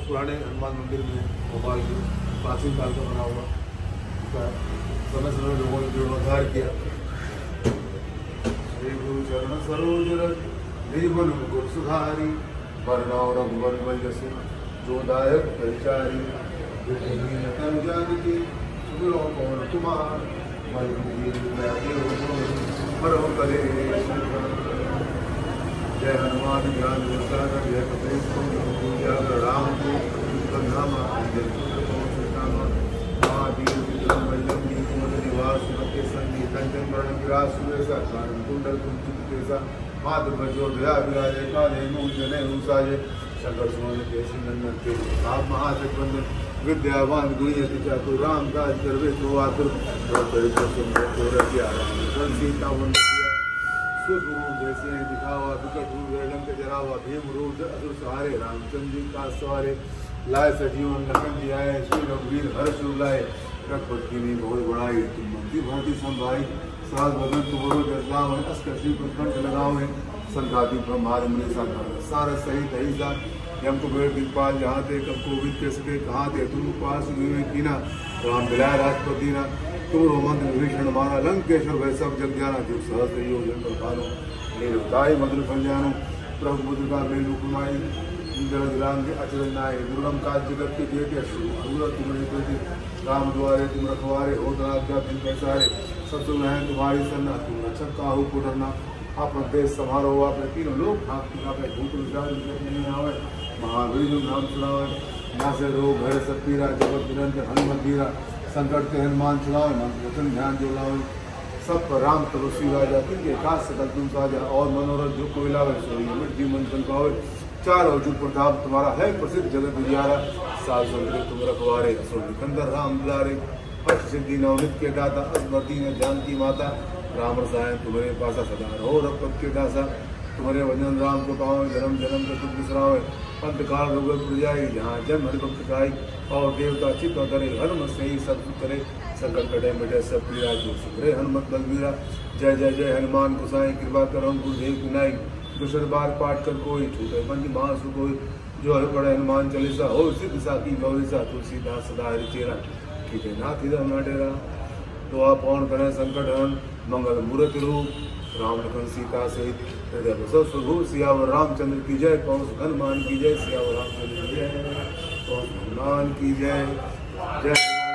पुराने हनुमान मंदिर में भोपाल के प्राचीन काल का बना हुआ, समय समय लोगों ने जीर्णोद्धार किया। श्री गुरु चरण सरोज रज निज मन मुकुर सुधारी, वरनाव रघुवर वंजसि जो दायक परिचारी, तन जानकी सुमिरो पवन कुमार, हरो कले जय हनुमान ज्ञान विस्तार जय कपीश राम को निवास कंचन वर्ण विराज सुरेशा कानन कुंडल कुंचित केसा मातृभजो दया विराजे काले जने अनुसाजे शंकर सुमन केसी नंदन के आप महागठबंधन विद्यावान गुणयति चातुर राम काज करवे तो आतुर सीता स्वरूप जैसे दिखावा विकट रूप लंक जरावा भीम रूप असुर सहारे रामचंद्र जी का सवारे लाए सजीवन लखन जी आए श्री रघुवीर हर्ष लाए रघुपत की नहीं बहुत बड़ाई तुम मंत्री भांति संभाई सास भगन तुमरो जसलाव है अस्कर श्री कंठ लगाओ है संघाती ब्रह्मांड में सारा सहित अहिसा यम कुबेर दिखपाल जहाँ थे कब कोविद के सके कहाँ थे तुम पास कीना राम बिलाय राजपति ना तुम रोमंत्र विभीषण माना लंकेश्वर वै सब जग जाना जो सहस्र योजन कर पालो नीलताई मधुर फंजानो प्रभु मुद्रिका मेलु कुमाई इंद्र दिलांग अचरज नाय दुर्गम काज जगत के जेते असूर तुम्हारे बेटे राम द्वारे तुम रखवारे हो दराज्ञा दिन पैसारे सब तुम हैं तुम्हारी सन्ना तुम रक्षक काहू को डरना अपना देश संभालो अपने तीनों लोग आपकी अपने भूत विचार नहीं आवे महावीर जो नाम सुनावे ना से रोग घर सब पीरा जगत निरंतर हनुमत वीरा संकट के हनुमान चलावे मंत्र वचन ध्यान जो लावे सब पर राम तुलसी राजा तिनके काज सकल तुम साजा और मनोरथ जो कोई लावे सोई अमित जीवन तन पावे चार अर्जुन प्रताप तुम्हारा है प्रसिद्ध जगत उजियारा साल समुद्र तुम रखवारे असुर निकंदर राम दुलारे अष्ट सिद्धि नवनित के दाता असमति न जानकी माता राम रसायन तुम्हारे पासा सदा रहो रघुपत के दासा तुम्हारे वंदन राम को पावे जन्म जन्म के तुम बिसरावे पंत काल रघुवर पुरजाई जहाँ जन्म हरिभक्त गाई और देवता चित्त करे हनुमत से ही सब करे संकट कटे मिटे सब पीड़ा जो सुधरे हनुमत बलबीरा जय जय जय हनुमान गोसाई कृपा करो गुरुदेव विनाई दूसर बार पाठ कर कोई छूटे पंच महासु कोई जो है पढ़े हनुमान चालीसा हो सिद्ध साकी गौरीसा तुलसीदास सदा हरि चेरा ठीक है नाथ इधर ना डेरा तो आप पौन करें संकट हरण मंगल मूर्ति रूप राम लखन सीता सहित हृदय बसव स्वरूप सियावर रामचंद्र की जय पवन हनुमान की जय सियावर रामचंद्र की जय पवन हनुमान की जय जय